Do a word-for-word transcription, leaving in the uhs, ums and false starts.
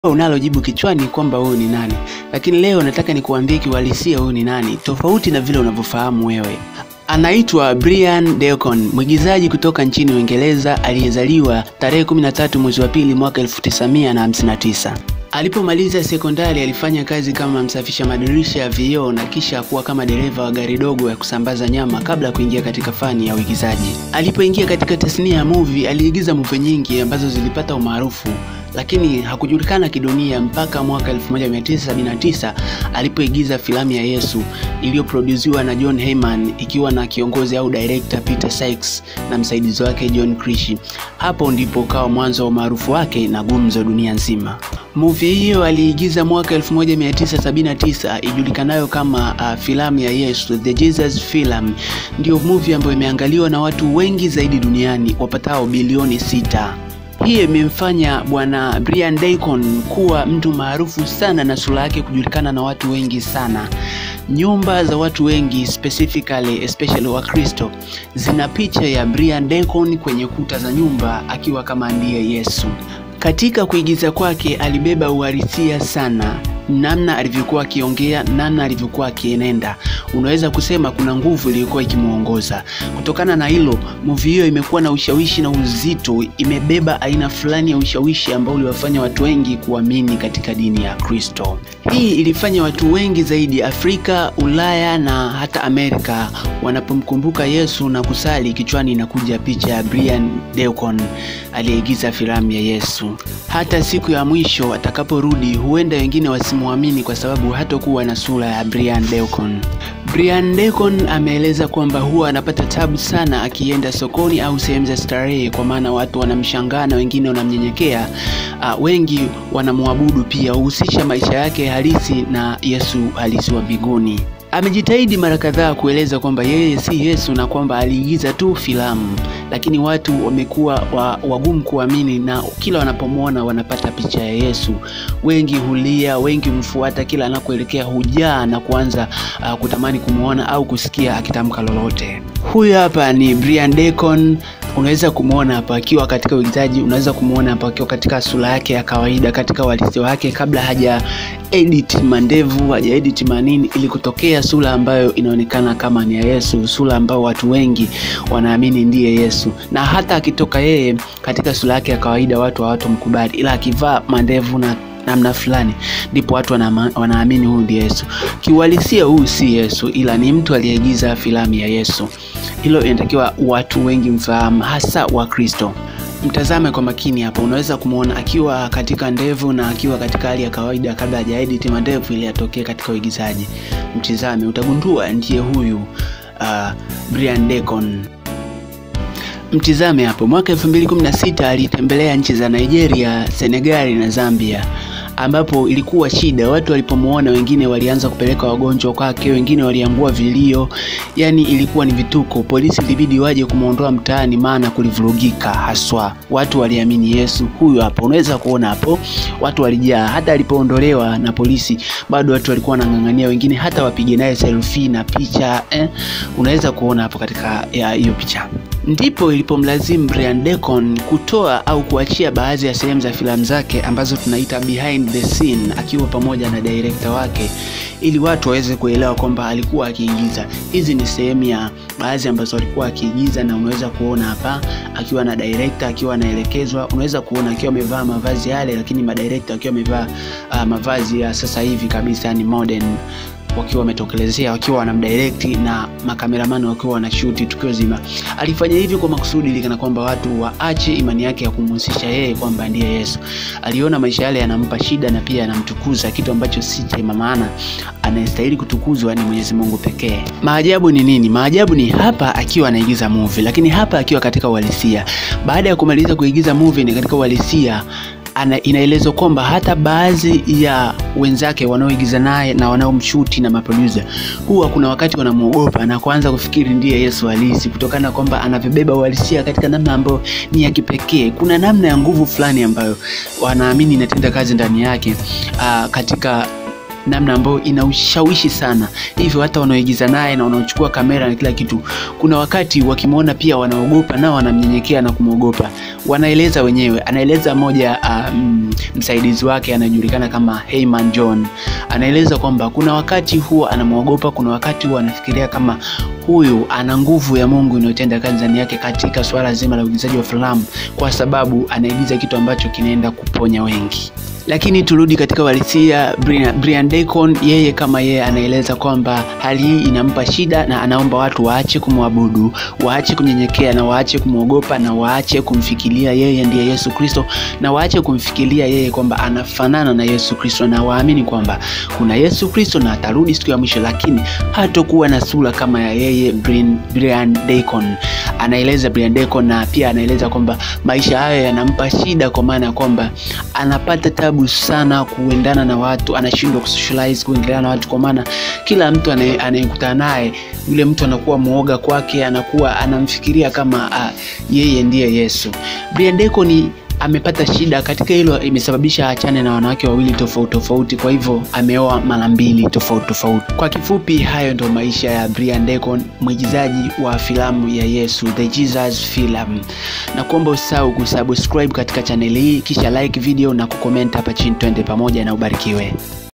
Unalo jibu kichwani kwamba wewe ni nani, lakini leo nataka nikuambie kiuhalisia wewe ni nani, tofauti na vile unavyofahamu wewe. Anaitwa Brian Deacon, mwigizaji kutoka nchini Uingereza aliyezaliwa tarehe kumi na tatu mwezi wa pili mwaka elfu tisa mia hamsini na tisa. Alipomaliza sekondari alifanya kazi kama msafisha madirisha ya vioo na kisha kuwa kama dereva wa gari dogo ya kusambaza nyama kabla ya kuingia katika fani ya uigizaji. Alipoingia katika tasnia ya movie aliigiza movie nyingi ambazo zilipata umaarufu, lakini hakujulikana kidunia mpaka mwaka elfu moja mia tisa sabini na tisa alipoigiza filamu ya Yesu iliyoproduziwa na John Heyman ikiwa na kiongozi au director Peter Sykes na msaidizi wake John Krishi. Hapo ndipo kawa mwanzo wa maarufu wake na gumzo dunia nzima. Movie hiyo aliigiza mwaka elfu moja mia tisa sabini na tisa ijulikanayo kama uh, filamu ya Yesu, The Jesus Film. Ndio movie ambayo imeangaliwa na watu wengi zaidi duniani wapatao bilioni sita. Hii imemfanya bwana Brian Deacon kuwa mtu maarufu sana na sura yake kujulikana na watu wengi sana. Nyumba za watu wengi, specifically especially wa Kristo, zina picha ya Brian Deacon kwenye kuta za nyumba akiwa kama ndiye Yesu. Katika kuigiza kwake alibeba uhalisia sana, namna alivyokuwa akiongea, namna alivyokuwa akienenda. Unaweza kusema kuna nguvu iliyokuwa ikimuongoza. Kutokana na hilo, movie hiyo imekuwa na ushawishi na uzito, imebeba aina fulani ya ushawishi ambao uliwafanya watu wengi kuamini katika dini ya Kristo. Hii ilifanya watu wengi zaidi Afrika, Ulaya na hata Amerika wanapomkumbuka Yesu na kusali, kichwani inakuja picha ya Brian Deacon aliyeigiza filamu ya Yesu. Hata siku ya mwisho atakaporudi, huenda wengine wasimuamini kwa sababu hatakuwa na sura ya Brian Deacon. Brian Deacon ameeleza kwamba huwa anapata tabu sana akienda sokoni au sehemu za starehe, kwa maana watu wanamshangaa na wengine wanamnyenyekea. Uh, wengi wanamwabudu pia, uhusisha maisha yake halisi na Yesu halisi wa mbinguni. Amejitahidi mara kadhaa kueleza kwamba yeye si Yesu na kwamba aliigiza tu filamu, lakini watu wamekuwa wa, wagumu kuamini, na kila wanapomwona wanapata picha ya Yesu. Wengi hulia, wengi mfuata, kila anakoelekea hujaa na kuanza uh, kutamani kumuona au kusikia akitamka lolote. Huyu hapa ni Brian Deacon. Unaweza kumuona hapa akiwa katika uigizaji, unaweza kumuona hapa akiwa katika sura yake ya kawaida, katika uhalisia wake kabla haja edit mandevu, haja edit manini, ili kutokea sura ambayo inaonekana kama ni ya Yesu, sura ambayo watu wengi wanaamini ndiye Yesu. Na hata akitoka yeye katika sura yake ya kawaida watu hawatomkubali, ila akivaa mandevu na namna fulani ndipo watu wanaamini huyu ndiye Yesu. Kiuhalisia huyu si Yesu, ila ni mtu aliyeigiza filamu ya Yesu. Hilo inatakiwa watu wengi mfahamu, hasa wa Kristo. Mtazame kwa makini hapo, unaweza kumuona akiwa katika ndevu na akiwa katika hali ya kawaida kabla haja edit mandevu ili atokee katika uigizaji. Mtizame, utagundua ndiye huyu uh, Brian Deacon. Mtizame hapo, mwaka elfu mbili kumi na sita alitembelea nchi za Nigeria, Senegal na Zambia, ambapo ilikuwa shida. Watu walipomuona wengine walianza kupeleka wagonjwa kwake, wengine waliangua vilio, yani ilikuwa ni vituko. Polisi ilibidi waje kumuondoa mtaani maana kulivurugika haswa. Watu waliamini Yesu. Huyu hapo unaweza kuona hapo, watu walijaa. Hata alipoondolewa na polisi bado watu walikuwa wanang'ang'ania, wengine hata wapige naye selfie na picha eh? Unaweza kuona hapo katika hiyo picha. Ndipo ilipomlazimu Brian Deacon kutoa au kuachia baadhi ya sehemu za filamu zake ambazo tunaita behind the scene, akiwa pamoja na director wake, ili watu waweze kuelewa kwamba alikuwa akiigiza. Hizi ni sehemu ya baadhi ambazo alikuwa akiigiza, na unaweza kuona hapa akiwa na director, akiwa anaelekezwa. Unaweza kuona akiwa amevaa mavazi yale, lakini madirector akiwa amevaa uh, mavazi ya sasa hivi kabisa, ni modern, wakiwa wametokelezea, wakiwa wanamdirect na makameramani wakiwa wanashoot tukio zima. Alifanya hivi kwa makusudi ili kana kwamba watu waache imani yake ya kumhusisha yeye kwamba ndiye Yesu. Aliona maisha yale yanampa shida na pia yanamtukuza, kitu ambacho si chema, maana anayestahili kutukuzwa ni Mwenyezi Mungu pekee. Maajabu ni nini? Maajabu ni hapa akiwa anaigiza movie, lakini hapa akiwa katika uhalisia. Baada ya kumaliza kuigiza movie ni katika uhalisia, ana inaelezwa kwamba hata baadhi ya wenzake wanaoigiza naye na wanaomshuti na maproducer huwa kuna wakati wanamuogopa na kuanza kufikiri ndiye Yesu halisi, kutokana kwamba anavibeba uhalisia katika namna ambayo ni ya kipekee. Kuna namna ya nguvu fulani ambayo wanaamini inatenda kazi ndani yake uh, katika namna ambayo ina ushawishi sana. Hivyo hata wanaoigiza naye na wanaochukua kamera na kila kitu, kuna wakati wakimwona pia wanaogopa na wanamnyenyekea na kumwogopa. Wanaeleza wenyewe, anaeleza moja um, msaidizi wake anajulikana kama Heyman John, anaeleza kwamba kuna wakati huwa anamwogopa, kuna wakati huwa anafikiria kama huyu ana nguvu ya Mungu inayotenda kazi ndani yake katika swala zima la uigizaji wa filamu, kwa sababu anaigiza kitu ambacho kinaenda kuponya wengi. Lakini turudi katika uhalisia. Brian Deacon yeye kama yeye anaeleza kwamba hali hii inampa shida na anaomba watu waache kumwabudu, waache kunyenyekea na waache kumwogopa na waache kumfikiria yeye ndiye Yesu Kristo na waache kumfikiria yeye kwamba anafanana na Yesu Kristo, na waamini kwamba kuna Yesu Kristo na atarudi siku ya mwisho, lakini hatakuwa na sura kama ya yeye. Brian Deacon anaeleza Brian Deacon na pia anaeleza kwamba maisha hayo yanampa shida kwa maana kwamba anapata tabu sana kuendana na watu, anashindwa kusocialize, kuingiliana na watu, kwa maana kila mtu anayekutana naye yule mtu anakuwa muoga kwake, anakuwa anamfikiria kama uh, yeye ndiye Yesu. Brian Deacon amepata shida katika hilo, imesababisha achane na wanawake wawili tofauti tofauti, kwa hivyo ameoa mara mbili tofauti tofauti. Kwa kifupi, hayo ndo maisha ya Brian Deacon, mwigizaji wa filamu ya Yesu, The Jesus Film. Na kuomba usahau kusubscribe katika channel hii, kisha like video na kucomment hapa chini, twende pamoja na ubarikiwe.